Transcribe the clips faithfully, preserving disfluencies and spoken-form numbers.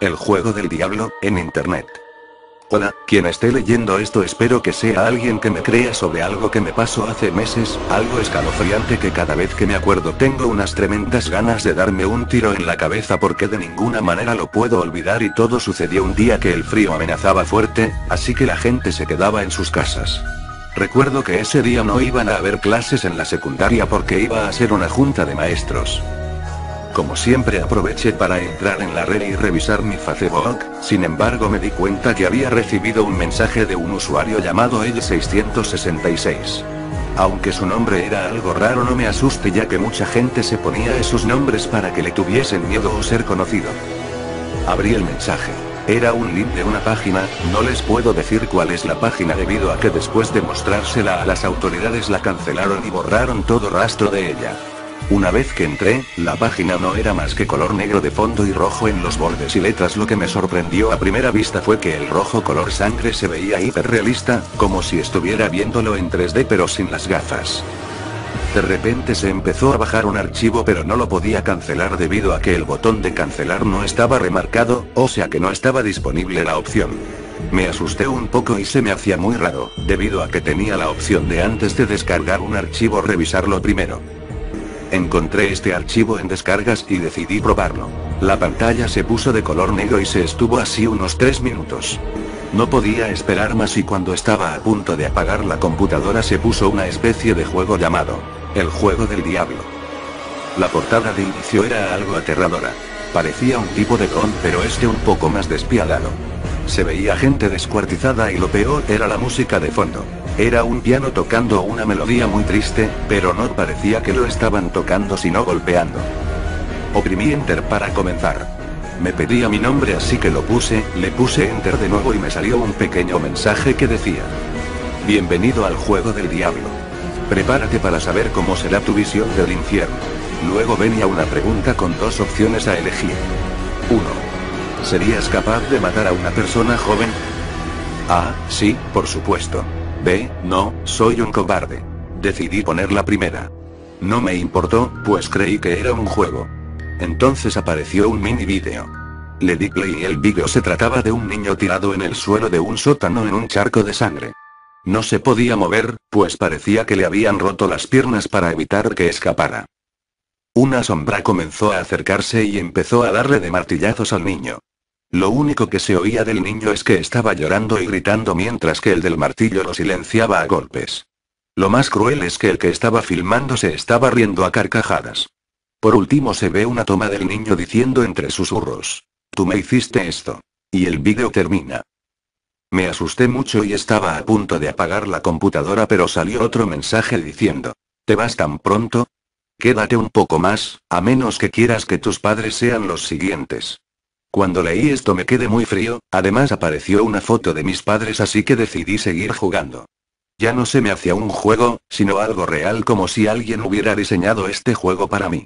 El juego del diablo, en internet. Hola, quien esté leyendo esto espero que sea alguien que me crea sobre algo que me pasó hace meses, algo escalofriante que cada vez que me acuerdo tengo unas tremendas ganas de darme un tiro en la cabeza porque de ninguna manera lo puedo olvidar y todo sucedió un día que el frío amenazaba fuerte, así que la gente se quedaba en sus casas. Recuerdo que ese día no iban a haber clases en la secundaria porque iba a ser una junta de maestros. Como siempre aproveché para entrar en la red y revisar mi Facebook, sin embargo me di cuenta que había recibido un mensaje de un usuario llamado L seiscientos sesenta y seis. Aunque su nombre era algo raro no me asuste ya que mucha gente se ponía esos nombres para que le tuviesen miedo o ser conocido. Abrí el mensaje. Era un link de una página, no les puedo decir cuál es la página debido a que después de mostrársela a las autoridades la cancelaron y borraron todo rastro de ella. Una vez que entré, la página no era más que color negro de fondo y rojo en los bordes y letras. Lo que me sorprendió a primera vista fue que el rojo color sangre se veía hiperrealista, como si estuviera viéndolo en tres D pero sin las gafas. De repente se empezó a bajar un archivo pero no lo podía cancelar debido a que el botón de cancelar no estaba remarcado, o sea que no estaba disponible la opción. Me asusté un poco y se me hacía muy raro, debido a que tenía la opción de antes de descargar un archivo revisarlo primero. Encontré este archivo en descargas y decidí probarlo. La pantalla se puso de color negro y se estuvo así unos tres minutos. No podía esperar más y cuando estaba a punto de apagar la computadora se puso una especie de juego llamado El Juego del Diablo. La portada de inicio era algo aterradora. Parecía un tipo de clon pero este un poco más despiadado. Se veía gente descuartizada y lo peor era la música de fondo. Era un piano tocando una melodía muy triste, pero no parecía que lo estaban tocando sino golpeando. Oprimí Enter para comenzar. Me pedía mi nombre así que lo puse, le puse Enter de nuevo y me salió un pequeño mensaje que decía: Bienvenido al juego del diablo. Prepárate para saber cómo será tu visión del infierno. Luego venía una pregunta con dos opciones a elegir. uno. ¿Serías capaz de matar a una persona joven? A. Sí, por supuesto. B. No, soy un cobarde. Decidí poner la primera. No me importó, pues creí que era un juego. Entonces apareció un mini vídeo. Le di play y el vídeo se trataba de un niño tirado en el suelo de un sótano en un charco de sangre. No se podía mover, pues parecía que le habían roto las piernas para evitar que escapara. Una sombra comenzó a acercarse y empezó a darle de martillazos al niño. Lo único que se oía del niño es que estaba llorando y gritando mientras que el del martillo lo silenciaba a golpes. Lo más cruel es que el que estaba filmando se estaba riendo a carcajadas. Por último se ve una toma del niño diciendo entre susurros: Tú me hiciste esto. Y el vídeo termina. Me asusté mucho y estaba a punto de apagar la computadora pero salió otro mensaje diciendo: ¿Te vas tan pronto? Quédate un poco más, a menos que quieras que tus padres sean los siguientes. Cuando leí esto me quedé muy frío, además apareció una foto de mis padres así que decidí seguir jugando. Ya no se me hacía un juego, sino algo real como si alguien hubiera diseñado este juego para mí.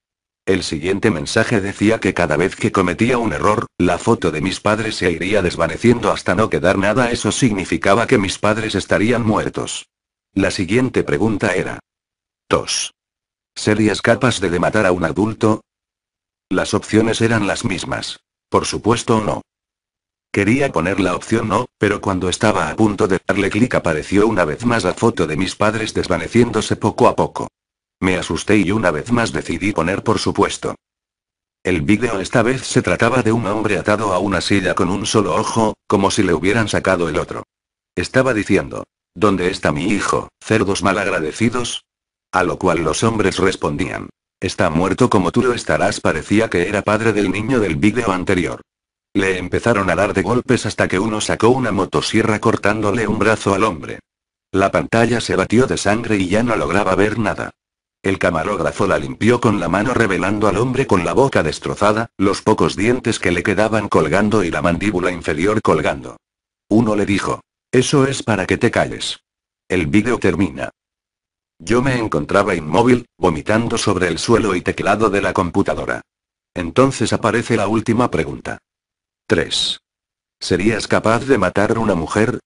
El siguiente mensaje decía que cada vez que cometía un error, la foto de mis padres se iría desvaneciendo hasta no quedar nada. Eso significaba que mis padres estarían muertos. La siguiente pregunta era: dos. ¿Serías capaz de matar a un adulto? Las opciones eran las mismas. Por supuesto no. Quería poner la opción no, pero cuando estaba a punto de darle clic apareció una vez más la foto de mis padres desvaneciéndose poco a poco. Me asusté y una vez más decidí poner por supuesto. El vídeo esta vez se trataba de un hombre atado a una silla con un solo ojo, como si le hubieran sacado el otro. Estaba diciendo: ¿Dónde está mi hijo, cerdos malagradecidos? A lo cual los hombres respondían: Está muerto como tú lo estarás. Parecía que era padre del niño del vídeo anterior. Le empezaron a dar de golpes hasta que uno sacó una motosierra cortándole un brazo al hombre. La pantalla se batió de sangre y ya no lograba ver nada. El camarógrafo la limpió con la mano revelando al hombre con la boca destrozada, los pocos dientes que le quedaban colgando y la mandíbula inferior colgando. Uno le dijo: Eso es para que te calles. El vídeo termina. Yo me encontraba inmóvil, vomitando sobre el suelo y teclado de la computadora. Entonces aparece la última pregunta. tres. ¿Serías capaz de matar a una mujer?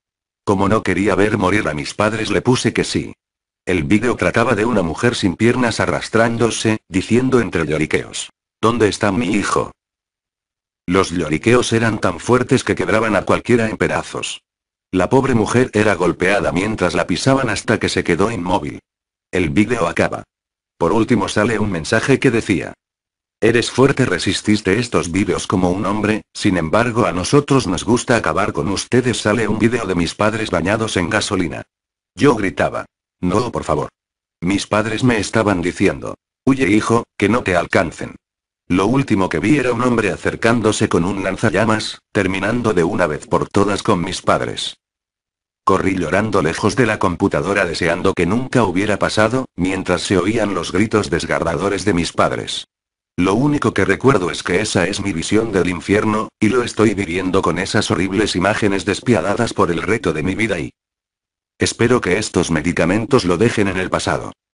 Como no quería ver morir a mis padres le puse que sí. El vídeo trataba de una mujer sin piernas arrastrándose, diciendo entre lloriqueos: ¿Dónde está mi hijo? Los lloriqueos eran tan fuertes que quebraban a cualquiera en pedazos. La pobre mujer era golpeada mientras la pisaban hasta que se quedó inmóvil. El vídeo acaba. Por último sale un mensaje que decía: eres fuerte, resististe estos vídeos como un hombre, sin embargo a nosotros nos gusta acabar con ustedes. Sale un vídeo de mis padres bañados en gasolina. Yo gritaba: no, por favor. Mis padres me estaban diciendo: huye, hijo, que no te alcancen. Lo último que vi era un hombre acercándose con un lanzallamas, terminando de una vez por todas con mis padres. Corrí llorando lejos de la computadora deseando que nunca hubiera pasado, mientras se oían los gritos desgarradores de mis padres. Lo único que recuerdo es que esa es mi visión del infierno, y lo estoy viviendo con esas horribles imágenes despiadadas por el resto de mi vida y... espero que estos medicamentos lo dejen en el pasado.